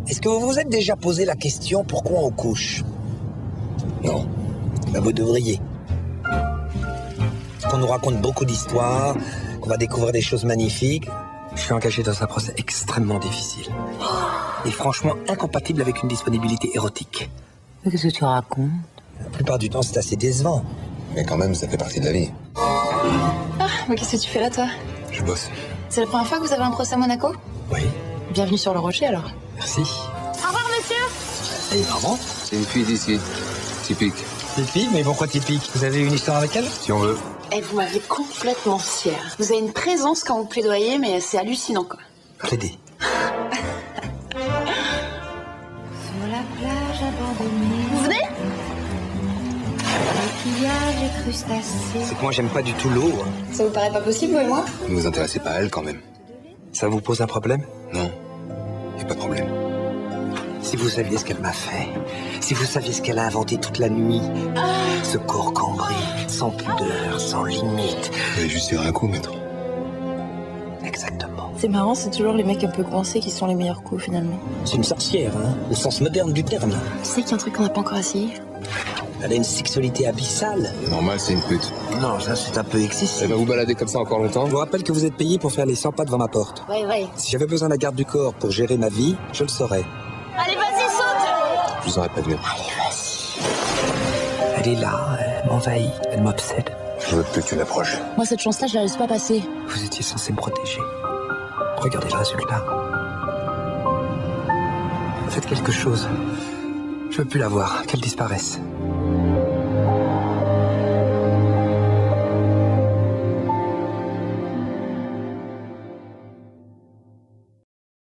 Est-ce que vous vous êtes déjà posé la question pourquoi on couche? Non. Ben vous devriez. Qu'on nous raconte beaucoup d'histoires, qu'on va découvrir des choses magnifiques. Je suis engagé dans un procès extrêmement difficile. Et franchement incompatible avec une disponibilité érotique. Mais qu'est-ce que tu racontes? La plupart du temps, c'est assez décevant. Mais quand même, ça fait partie de la vie. Ah, mais qu'est-ce que tu fais là, toi? Je bosse. C'est la première fois que vous avez un procès à Monaco? Oui. Bienvenue sur le Rocher, alors. Merci. Au revoir, monsieur. Et maman? C'est une fille d'ici. Typique. Typique? Mais pourquoi typique? Vous avez une histoire avec elle? Si on veut. Et vous m'aviez complètement fière. Vous avez une présence quand vous plaidoyez, mais c'est hallucinant, quoi. Plaider. Sur la plage abandonnée. Vous venez? Coquillages et crustacés. C'est que moi, j'aime pas du tout l'eau. Ça vous paraît pas possible, vous et moi? Ne vous intéressez pas à elle quand même. Ça vous pose un problème? Non. Y a pas de problème. Si vous saviez ce qu'elle m'a fait, si vous saviez ce qu'elle a inventé toute la nuit, ce corps cambré, sans pudeur, sans limite. Vous allez juste tirer un coup, maître. Exactement. C'est marrant, c'est toujours les mecs un peu coincés qui sont les meilleurs coups, finalement. C'est une sorcière, hein, au sens moderne du terme. Tu sais qu'il y a un truc qu'on n'a pas encore essayé? Elle a une sexualité abyssale. Normal, c'est une pute. Non, ça c'est un peu excessif. Elle va vous balader comme ça encore longtemps? Je vous rappelle que vous êtes payé pour faire les 100 pas devant ma porte. Ouais. Si j'avais besoin d'un garde du corps pour gérer ma vie, je le saurais. Allez, vas-y, saute! Je vous aurais pas venu. Elle est là, elle m'envahit, elle m'obsède. Je veux plus que tu l'approches. Moi, cette chance-là, je la laisse pas passer. Vous étiez censé me protéger. Regardez le résultat. Faites quelque chose. Je veux plus la voir, qu'elle disparaisse.